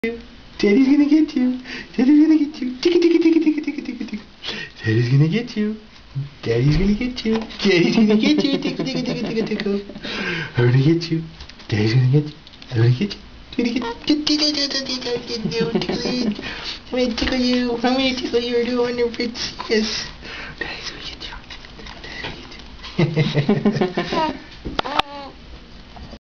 Daddy's gonna get you. Daddy's gonna get you. Tickle, tickle, tickle, tickle, tickle, tickle, tickle. Daddy's gonna get you. Daddy's gonna get you. Daddy's gonna get you. Tickle, tickle, tickle, tickle, tickle. I'm gonna get you. Daddy's gonna get you. I'm gonna get you. I'm gonna tickle you. I'm gonna tickle you. You're the wonderful. Yes. Daddy's gonna get you. Daddy's gonna get you.